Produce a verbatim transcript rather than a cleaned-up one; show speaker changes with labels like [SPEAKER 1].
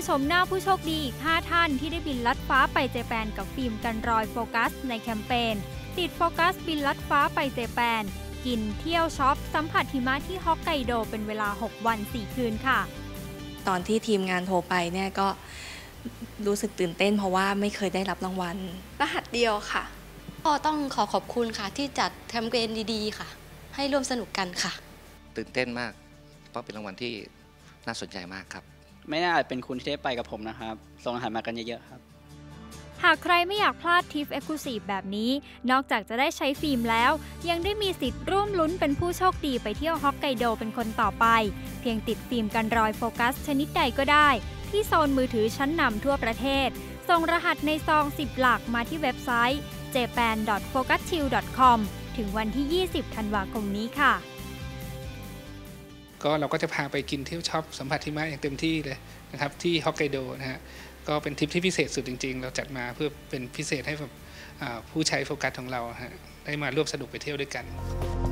[SPEAKER 1] ชมหน้าผู้โชคดีอีกห้าท่านที่ได้บินลัดฟ้าไปเจแปนกับฟิล์มกันรอยโฟกัสในแคมเปญติดโฟกัสบินลัดฟ้าไปเจแปนกินเที่ยวช็อปสัมผัสหิมะที่ฮอกไกโดเป็นเวลาหกวันสี่คืนค่ะ
[SPEAKER 2] ตอนที่ทีมงานโทรไปเนี่ยก็รู้สึกตื่นเต้นเพราะว่าไม่เคยได้รับรางวัล
[SPEAKER 3] รหัสเดียวค่ะ
[SPEAKER 4] ก็ต้องขอขอบคุณค่ะที่จัดแคมเปญดีๆค่ะให้ร่วมสนุกกันค่ะ
[SPEAKER 5] ตื่นเต้นมากเพราะเป็นรางวัลที่น่าสนใจมากครับ
[SPEAKER 6] ไม่น่าเป็นคุณที่ได้ไปกับผมนะครับส่งอาหารมากันเยอะๆครับ
[SPEAKER 1] หากใครไม่อยากพลาดทริปเอ็กซ์คลูซีฟแบบนี้นอกจากจะได้ใช้ฟิล์มแล้วยังได้มีสิทธิ์ร่วมลุ้นเป็นผู้โชคดีไปเที่ยวฮอกไกโดเป็นคนต่อไปเพียงติดฟิล์มกันรอยโฟกัสชนิดใดก็ได้ที่โซนมือถือชั้นนำทั่วประเทศส่งรหัสในซองสิบหลักมาที่เว็บไซต์ เจแปน ดอท โฟกัสชิล ดอท คอม ถึงวันที่ยี่สิบธันวาคมนี้ค่ะ
[SPEAKER 7] ก็เราก็จะพาไปกินเที่ยวช็อปสัมผัสหิมะอย่างเต็มที่เลยนะครับที่ฮอกไกโดนะฮะก็เป็นทริปที่พิเศษสุดจริงๆเราจัดมาเพื่อเป็นพิเศษให้กับผู้ใช้โฟกัสของเราฮะได้มาร่วมสนุกไปเที่ยวด้วยกัน